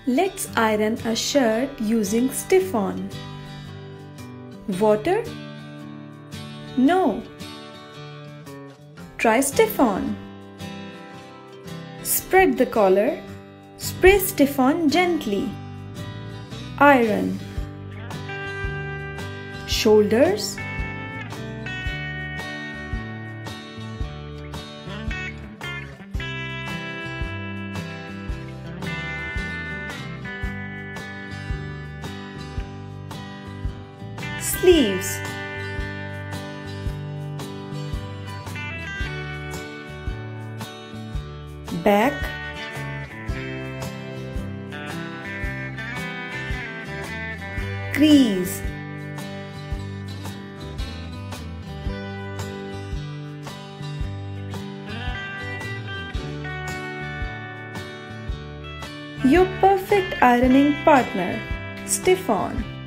Let's iron a shirt using Stiff-On. Water? No. Try Stiff-On. Spread the collar. Spray Stiff-On gently. Iron. Shoulders. Sleeves. Back. Crease. Your perfect ironing partner, Stiff-On.